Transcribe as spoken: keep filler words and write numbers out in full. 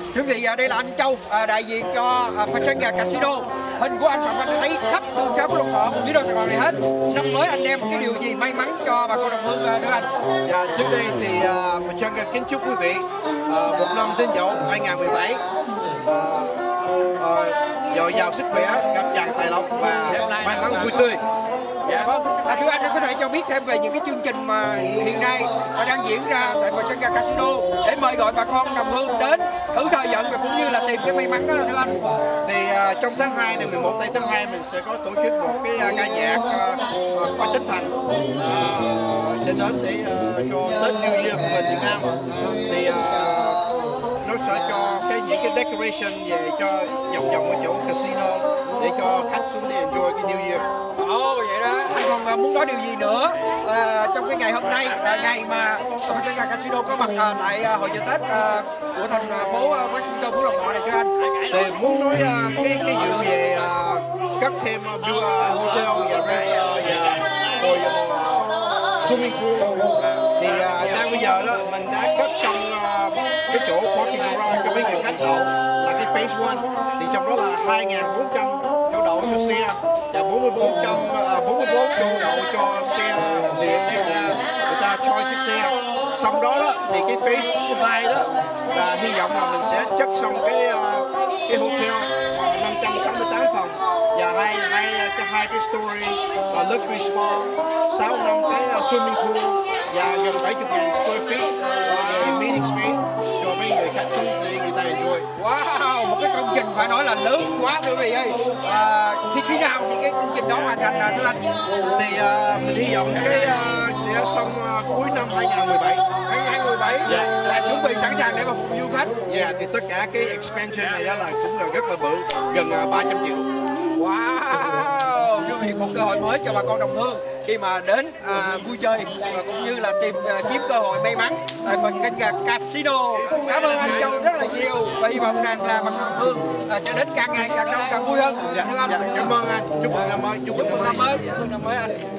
Quý vị, đây là anh Châu, đại diện cho Pachanga Casino. Hình của anh mà anh thấy khắp phương xã Phú Lộc Thọ cùng với đô Sài Gòn này hết. Năm mới anh đem cái điều gì may mắn cho bà con đồng hương thưa anh? Dạ, trước đây thì uh, Pachanga kính chúc quý vị uh, một năm Đinh Dậu hai không một bảy uh, uh, dồi dào sức khỏe, gặp tràn tài lộc và may mắn vui tươi. Dạ vâng. À, thưa anh, anh có thể cho biết thêm về những cái chương trình mà hiện nay đang diễn ra tại Pachanga Casino để mời gọi bà con đồng hương đến thử thời vận và cũng như là tìm cái may mắn đó thưa anh? Thì uh, trong tháng hai này, mười một tây tháng hai mình sẽ có tổ chức một cái uh, ca nhạc uh, qua Tính Thành uh, sẽ đến để uh, cho Tết New Year của mình Việt Nam. Thì uh, nó sẽ cho cái những cái decoration về cho vòng vòng ở chỗ casino để cho khách xuống đi enjoy cái New Year. Ồ, vậy đó. Anh còn muốn nói điều gì nữa à, trong cái ngày hôm nay, là ngày mà Pachanga Casino có mặt à, tại à, hội chợ Tết à, của thành phố à, Washington Phú Lộc Thọ này thưa anh? Thì muốn nói uh, cái cái vụ về uh, cất thêm uh, view, uh, hotel và river và rồi uh, swimming pool thì uh, đang bây giờ đó mình đã cất xong uh, cái chỗ parking garage cho mấy người khách đậu là cái phase one, thì trong đó là hai nghìn bốn trăm chỗ đậu cho xe và bốn mươi bốn trăm bốn mươi bốn chỗ đậu cho xe điện để người ta choi chiếc xe. Xong đó đó thì cái phase hai đó là hy vọng là mình sẽ chất xong cái uh, cái hotel uh, năm trăm sáu mươi tám phòng và hai hai cái hai cái story uh, luxury spa, sáu năm cái uh, swimming pool và gần bảy mươi nghìn square feet uh, về meeting space cho mấy người khách xuống để người ta enjoy. Wow, một cái công trình phải nói là lớn quá thưa quý vị ơi. À, khi khi nào thì cái công trình đó hoàn thành thưa anh? Thì uh, mình hy vọng cái uh, sẽ xong uh, cuối năm hai không một bảy. hai không một bảy Dạ. Là chuẩn bị sẵn sàng để mà phục vụ du khách. Dạ, yeah, thì tất cả cái expansion này đó là cũng là rất là bự, gần uh, ba trăm triệu. Wow, quý vị, một cơ hội mới cho bà con đồng hương khi mà đến à, vui chơi và cũng như là tìm à, kiếm cơ hội may mắn tại Pachanga Casino. Cảm ơn anh Châu rất là nhiều và hy vọng rằng là bà con đồng hương à, sẽ đến càng ngày càng đông càng vui hơn. Dạ, thưa anh. Dạ, cảm ơn anh. Chúc mừng năm mới. Chúc mừng năm mới. Chúc mừng năm mới anh.